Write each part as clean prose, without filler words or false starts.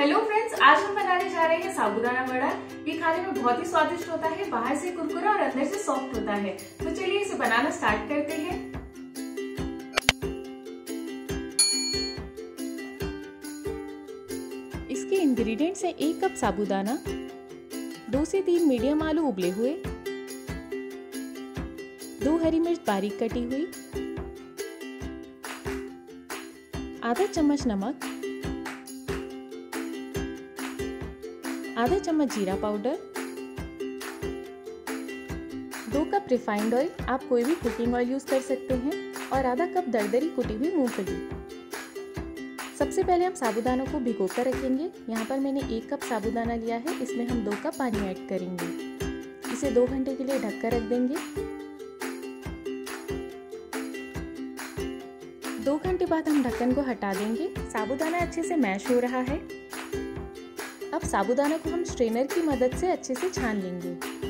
Hello friends, आज हम बनाने जा रहे हैं साबूदाना वड़ा। ये खाने में बहुत ही स्वादिष्ट होता है, बाहर से कुरकुरा और अंदर से सॉफ्ट होता है। तो चलिए इसे बनाना स्टार्ट करते हैं। इसके इंग्रेडिएंट्स हैं 1 कप साबूदाना, 2 से 3 मीडियम आलू उबले हुए, 2 हरी मिर्च बारीक कटी हुई, आधा चम्मच नमक, आधा चम्मच जीरा पाउडर, 2 कप रिफाइंड ऑयल, आप कोई भी कुकिंग ऑयल यूज कर सकते हैं, और आधा कप दरदरी कुटी हुई मूंगफली। सबसे पहले हम साबूदाना को भिगो कर रखेंगे। यहाँ पर मैंने 1 कप साबूदाना लिया है, इसमें हम 2 कप पानी ऐड करेंगे। इसे 2 घंटे के लिए ढक कर रख देंगे। 2 घंटे बाद हम ढक्कन को हटा देंगे। साबूदाना अच्छे से मैश हो रहा है। अब साबूदाना को हम स्ट्रेनर की मदद से अच्छे से छान लेंगे।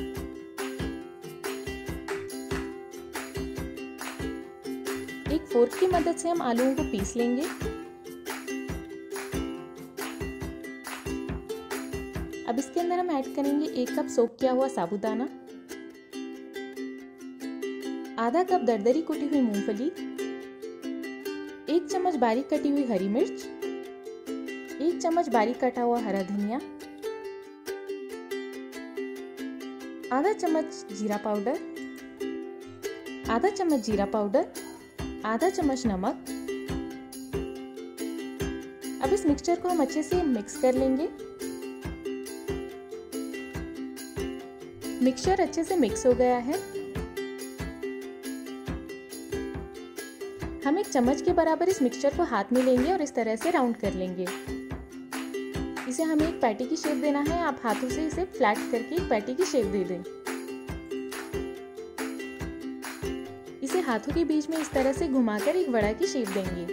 एक फोर्क की मदद से हम आलूओं को पीस लेंगे। अब इसके अंदर हम ऐड करेंगे 1 कप सोक किया हुआ साबूदाना, आधा कप दरदरी कुटी हुई मूंगफली, 1 चम्मच बारीक कटी हुई हरी मिर्च, 1 चम्मच बारीक कटा हुआ हरा धनिया, आधा चम्मच जीरा पाउडर, आधा चम्मच जीरा पाउडर, आधा चम्मच नमक। अब इस मिक्सचर को हम अच्छे से मिक्स कर लेंगे। मिक्सचर अच्छे से मिक्स हो गया है। हम 1 चम्मच के बराबर इस मिक्सचर को हाथ में लेंगे और इस तरह से राउंड कर लेंगे। इसे हमें एक पैटी की शेप देना है। आप हाथों से इसे फ्लैट करके एक पैटी की शेप दे दें। इसे हाथों के बीच में इस तरह से घुमाकर एक वड़ा की शेप देंगे।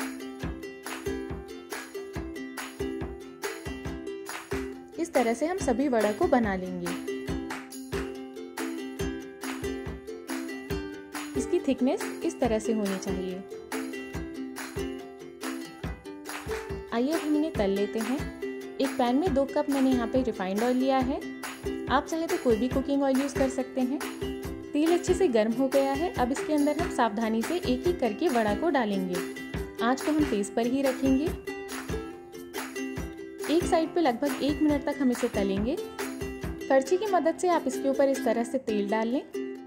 इस तरह से हम सभी वड़ा को बना लेंगे। इसकी थिकनेस इस तरह से होनी चाहिए। आइए अब हम इन्हें तल लेते हैं। एक पैन में 2 कप मैंने यहाँ पे रिफाइंड ऑयल लिया है। आप चाहे तो कोई भी कुकिंग ऑयल यूज कर सकते हैं। तेल अच्छे से गर्म हो गया है। अब इसके अंदर हम सावधानी से एक एक करके वड़ा को डालेंगे। आंच को हम तेज पर ही रखेंगे। एक साइड पे लगभग 1 मिनट तक हम इसे तलेंगे। करछी की मदद से आप इसके ऊपर इस तरह से तेल डाल लें।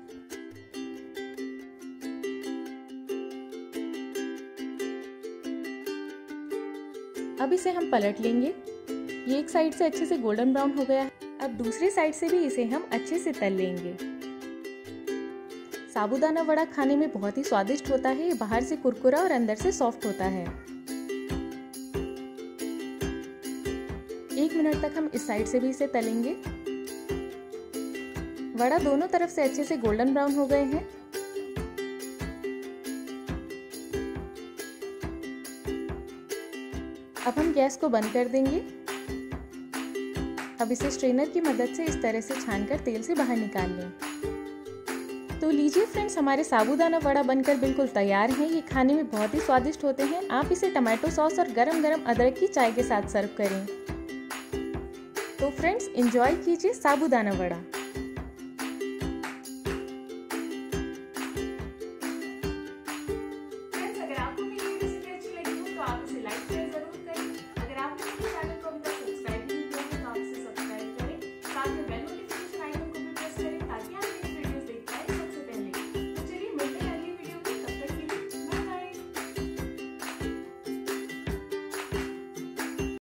अब इसे हम पलट लेंगे। ये एक साइड से अच्छे से गोल्डन ब्राउन हो गया है। अब दूसरी साइड से भी इसे हम अच्छे से तल लेंगे। साबूदाना वड़ा खाने में बहुत ही स्वादिष्ट होता है। ये बाहर से कुरकुरा और अंदर से सॉफ्ट होता है। 1 मिनट तक हम इस साइड से भी इसे तलेंगे। वड़ा दोनों तरफ से अच्छे से गोल्डन ब्राउन हो गए हैं। अब हम गैस को बंद कर देंगे। अब इसे स्ट्रेनर की मदद से इस तरह से छानकर तेल से बाहर निकाल लें। तो लीजिए फ्रेंड्स, हमारे साबूदाना वड़ा बनकर बिल्कुल तैयार है। ये खाने में बहुत ही स्वादिष्ट होते हैं। आप इसे टमाटो सॉस और गरम गरम अदरक की चाय के साथ सर्व करें। तो फ्रेंड्स, एंजॉय कीजिए साबूदाना वड़ा।